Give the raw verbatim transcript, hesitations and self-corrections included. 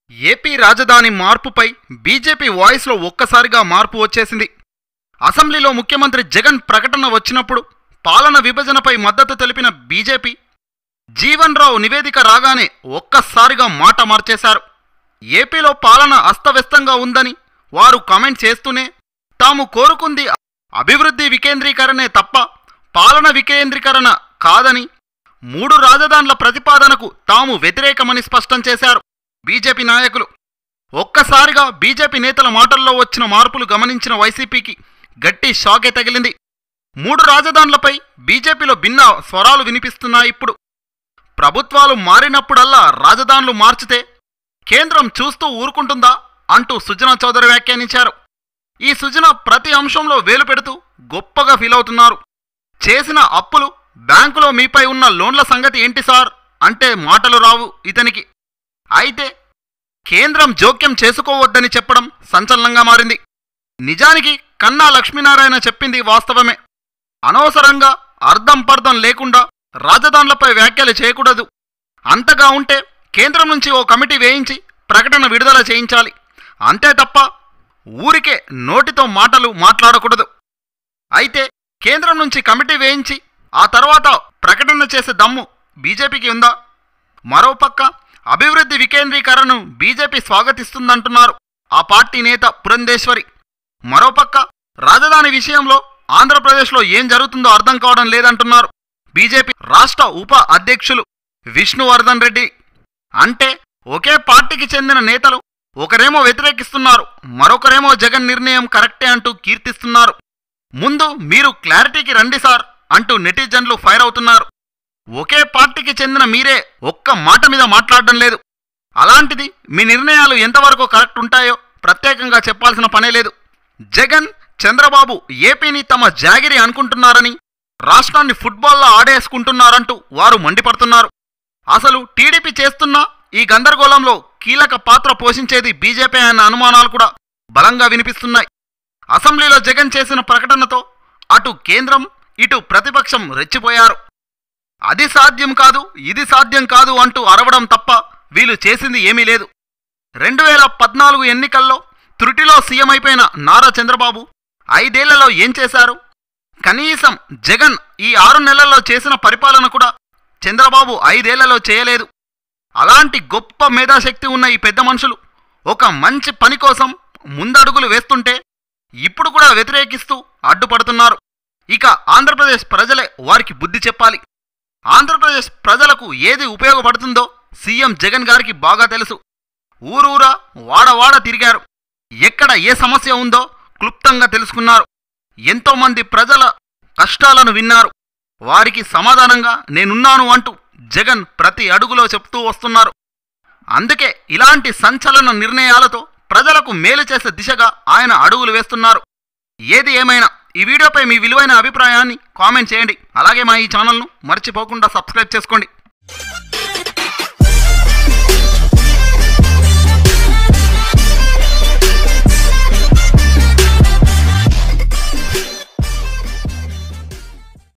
AP రాజధాని మార్పుపై BJP వాయిస్లో ఒక్కసారిగా మార్పు వచ్చేసింది. అసెంబ్లీలో ముఖ్యమంత్రి జగన్ ప్రకటన వచ్చినప్పుడు పాలన విభజనపై మద్దతు తెలిపిన బీజేపీ జీవన్ రావు నివేదిక రాగానే ఒక్కసారిగా మాట మార్చేశారు. ఏపీలో పాలన అస్తవ్యస్తంగా ఉందని వారు కామెంట్ చేస్తూనే తాము కోరుకుంది అభివృద్ధి వికేంద్రీకరణే తప్ప పాలన వికేంద్రీకరణ కాదని, మూడు రాజధానుల ప్రతిపాదనకు తాము వ్యతిరేకమని స్పష్టం చేశారు బీజేపీ నాయకులు. ఒక్కసారిగా బీజేపీ నేతల మాటల్లో వచ్చిన మార్పులు గమనించిన వైసీపీకి గట్టి షాకే తగిలింది. మూడు రాజధానులపై బీజేపీలో భిన్న స్వరాలు వినిపిస్తున్నాయి. ఇప్పుడు ప్రభుత్వాలు మారినప్పుడల్లా రాజధానులు మార్చితే కేంద్రం చూస్తూ ఊరుకుంటుందా అంటూ సుజనా చౌదరి వ్యాఖ్యానించారు. ఈ సుజన ప్రతి అంశంలో వేలు పెడుతూ గొప్పగా ఫీల్ అవుతున్నారు. చేసిన అప్పులు, బ్యాంకులో మీపై ఉన్న లోన్ల సంగతి ఏంటి సార్ అంటే మాటలు రావు ఇతనికి. అయితే కేంద్రం జోక్యం చేసుకోవద్దని చెప్పడం సంచలనంగా మారింది. నిజానికి కన్నా లక్ష్మీనారాయణ చెప్పింది వాస్తవమే. అనవసరంగా అర్థం పర్థం లేకుండా రాజధానులపై వ్యాఖ్యలు చేయకూడదు. అంతగా ఉంటే కేంద్రం నుంచి ఓ కమిటీ వేయించి ప్రకటన విడుదల చేయించాలి. అంతే తప్ప ఊరికే నోటితో మాటలు మాట్లాడకూడదు. అయితే కేంద్రం నుంచి కమిటీ వేయించి ఆ తర్వాత ప్రకటన చేసే దమ్ము బీజేపీకి ఉందా? మరోపక్క అభివృద్ధి వికేంద్రీకరణను బీజేపీ స్వాగతిస్తుందంటున్నారు ఆ పార్టీ నేత పురంధేశ్వరి. మరోపక్క రాజధాని విషయంలో ఆంధ్రప్రదేశ్లో ఏం జరుగుతుందో అర్థం కావడం లేదంటున్నారు బీజేపీ రాష్ట్ర ఉప అధ్యక్షులు విష్ణువర్ధన్ రెడ్డి. అంటే ఒకే పార్టీకి చెందిన నేతలు ఒకరేమో వ్యతిరేకిస్తున్నారు, మరొకరేమో జగన్ నిర్ణయం కరెక్టే అంటూ కీర్తిస్తున్నారు. ముందు మీరు క్లారిటీకి రండి సార్ అంటూ నెటిజన్లు ఫైర్ అవుతున్నారు. ఒకే పార్టీకి చెందిన మీరే ఒక్క మాట మీద మాట్లాడడం లేదు. అలాంటిది మీ నిర్ణయాలు ఎంతవరకు కరెక్ట్ ఉంటాయో ప్రత్యేకంగా చెప్పాల్సిన పనే లేదు. జగన్, చంద్రబాబు ఏపీని తమ జాగిరి అనుకుంటున్నారని, రాష్ట్రాన్ని ఫుట్బాల్లో ఆడేసుకుంటున్నారంటూ వారు మండిపడుతున్నారు. అసలు టీడీపీ చేస్తున్న ఈ గందరగోళంలో కీలక పాత్ర పోషించేది బీజేపీ అన్న అనుమానాలు కూడా బలంగా వినిపిస్తున్నాయి. అసెంబ్లీలో జగన్ చేసిన ప్రకటనతో అటు కేంద్రం, ఇటు ప్రతిపక్షం రెచ్చిపోయారు. అది సాధ్యం కాదు, ఇది సాధ్యం కాదు అంటూ అరవడం తప్ప వీళ్ళు చేసింది ఏమీ లేదు. రెండు వేల పద్నాలుగు ఎన్నికల్లో త్రుటిలో సీఎం అయిపోయిన నారా చంద్రబాబు ఐదేళ్లలో ఏం చేశారు? కనీసం జగన్ ఈ ఆరు నెలల్లో చేసిన పరిపాలన కూడా చంద్రబాబు ఐదేళ్లలో చేయలేదు. అలాంటి గొప్ప మేధాశక్తి ఉన్న ఈ పెద్ద మనుషులు ఒక మంచి పని కోసం ముందడుగులు వేస్తుంటే ఇప్పుడు కూడా వ్యతిరేకిస్తూ అడ్డుపడుతున్నారు. ఇక ఆంధ్రప్రదేశ్ ప్రజలే వారికి బుద్ధి చెప్పాలి. ఆంధ్రప్రదేశ్ ప్రజలకు ఏది ఉపయోగపడుతుందో సీఎం జగన్ గారికి బాగా తెలుసు. ఊరూరా వాడవాడ తిరిగారు. ఎక్కడ ఏ సమస్య ఉందో క్లుప్తంగా తెలుసుకున్నారు. ఎంతోమంది ప్రజల కష్టాలను విన్నారు. వారికి సమాధానంగా నేనున్నాను అంటూ జగన్ ప్రతి అడుగులో చెప్తూ వస్తున్నారు. అందుకే ఇలాంటి సంచలన నిర్ణయాలతో ప్రజలకు మేలు చేసే దిశగా ఆయన అడుగులు వేస్తున్నారు. ఏది ఏమైనా ఈ వీడియోపై మీ విలువైన అభిప్రాయాన్ని కామెంట్ చేయండి. అలాగే మా ఈ ఛానల్ను మర్చిపోకుండా సబ్స్క్రైబ్ చేసుకోండి.